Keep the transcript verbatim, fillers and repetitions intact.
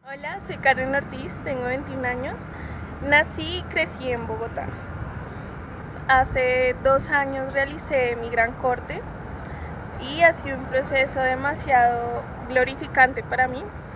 Hola, soy Karen Ortiz, tengo veintiún años. Nací y crecí en Bogotá. Hace dos años realicé mi gran corte y ha sido un proceso demasiado glorificante para mí,